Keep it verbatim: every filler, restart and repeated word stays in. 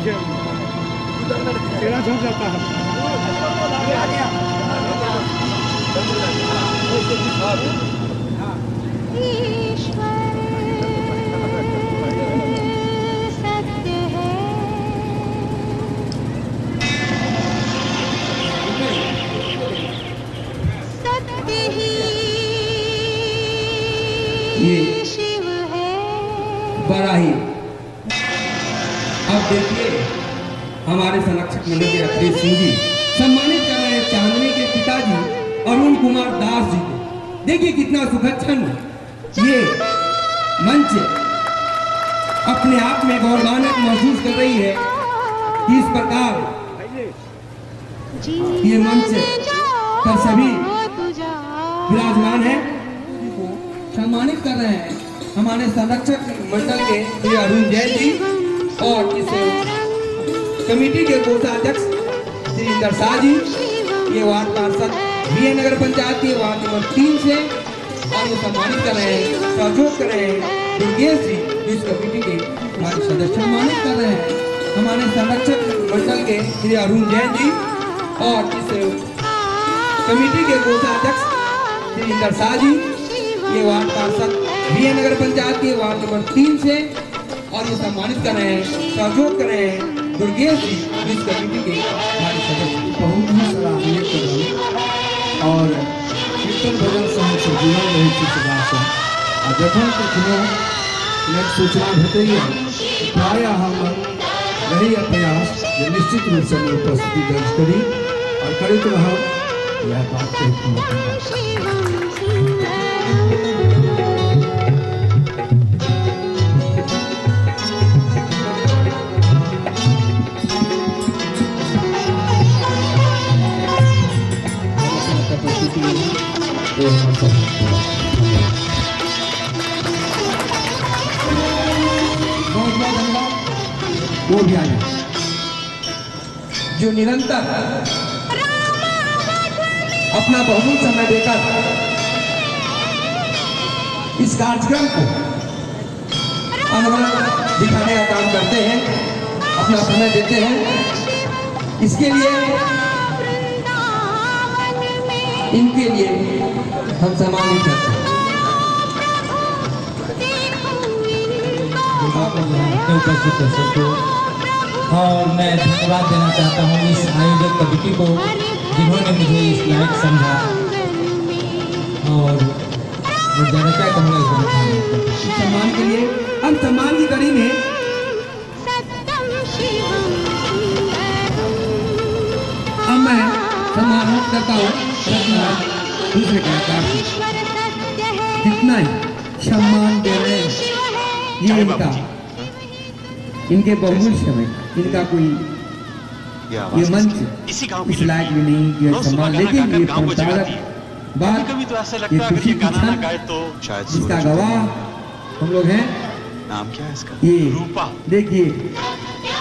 तेरा झुक जाता है। ये बड़ा ही अब देखिए हमारे संरक्षक मंडल के अखिलेश सिंह जी सम्मानित कर रहे हैं चांदनी के पिताजी अरुण कुमार दास जी को। देखिए कितना सुखद क्षण ये मंच अपने आप में गौरवान्वित महसूस कर रही है कि इस प्रकार ये मंच पर सभी विराजमान है सम्मानित कर रहे हैं हमारे संरक्षक मंडल के श्री अरुण जैन जी और इस कमेटी के कोषाध्यक्ष श्री इंदर शाह जी, ये वार्ड पार्षद बी नगर पंचायत के वार्ड नंबर तीन से और ये सम्मानित कर रहे हैं सहयोग कर रहे हैं दुर्गेश जी इस कमेटी के हमारे सदस्य सम्मानित कर रहे हैं हमारे संरक्षक मंडल के श्री अरुण जैन जी और इस कमेटी के कोषाध्यक्ष श्री इंदर शाह जी, ये वार्ड पार्षद बी नगर पंचायत के वार्ड नंबर तीन से और ये सम्मानित कर रहे हैं सहयोग कर रहे हैं दुर्गेश जी इस कमेटी के हमारे सदस्य। बहुत ही सराहनीय कदम और कीर्तन भजन संघ से जुड़ल रही थी सदा से आ जखन कखनो एक सूचना भेटैया प्रायः हम रही प्रयास जे निश्चित रूप से उपस्थिति दर्ज करी और करैत रहब यह बात कहती बहुत बहुत धन्यवाद वो भी आए जो निरंतर अपना बहुमूल्य समय देकर इस कार्यक्रम को अमल दिखाने का काम करते हैं अपना समय देते हैं इसके लिए इनके लिए हम सम्मानित करते हैं। उपस्थित दर्शक को और मैं धन्यवाद देना चाहता हूँ इस आयोजक कमेटी को जिन्होंने मुझे इस लायक समझा और ज़्यादा क्या कहूँगा इस सम्मान के लिए हम सम्मान की कड़ी में अब मैं सम्मान करता हूँ दूसरे कलाकार जितना ही सम्मान दे रहे हैं ये इनका इनके बहुमूल्य समय इनका कोई ये मंच इस लायक भी नहीं ये सम्मान लेकिन ये परंपरागत बात ये खुशी की क्षण जिसका गवाह हम लोग हैं नाम क्या है इसका? ये रूपा। देखिए